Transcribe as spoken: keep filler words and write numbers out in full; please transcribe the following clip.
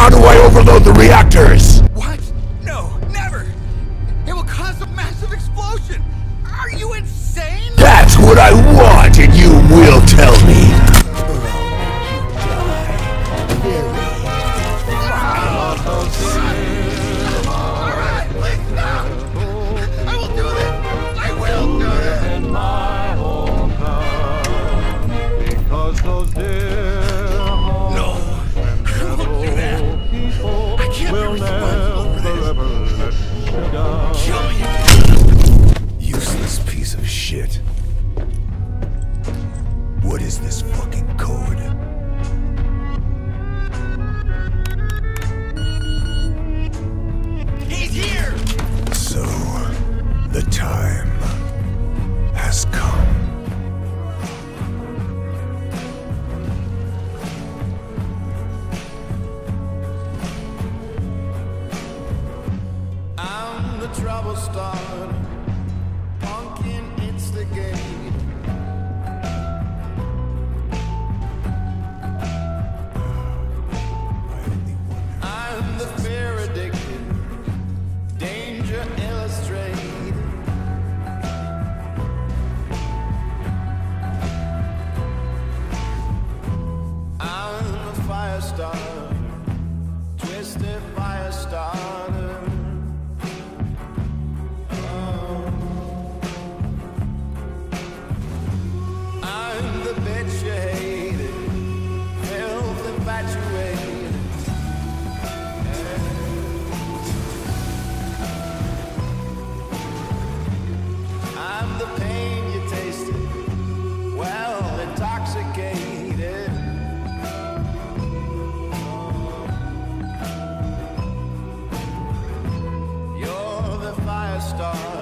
How do I overload the reactors? What? No, never! It will cause a massive explosion! Are you insane? That's what I want, and you will tell me. Alright, please stop! I will do this! I will do this! In my hometown, because those dear No! I won't do that! I can't be will responsible for never ever let you down. this! Kill me! Useless piece of shit. What is this fucking code? He's here! So, the time has come. I'm the trouble starter, pumpkin instigate. I'm the fear addicted, danger illustrate. I'm a fire starter, twisted fire starter. I'm the bitch you hated, filth infatuated. I'm the pain you tasted, well intoxicated. You're the fire star.